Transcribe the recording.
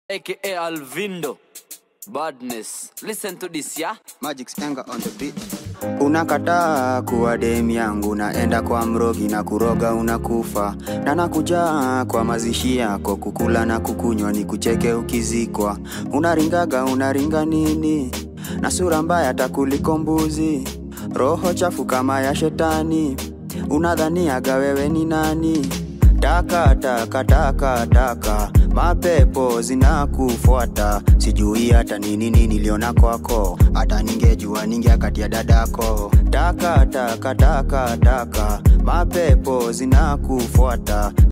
aka Alvindo. Badness. Listen to this, yeah? Magic's anger on the beat. Unakataa kuwa demi yangu, naenda kwa mrogi na kuroga unakufa. Na nakuja kwa mazishi yako, kukula na kukunywa ni kucheke ukizikwa. Unaringa nini? Na sura mbaya takuliko mbuzi. Roho chafu kama ya shetani. Unadhaniaga wewe ni nani? Taka mapepo zinakufuata. Sijui hata nini niliona kwako, hata ningejua ningeakatia dadako. Taka mapepo zinakufuata.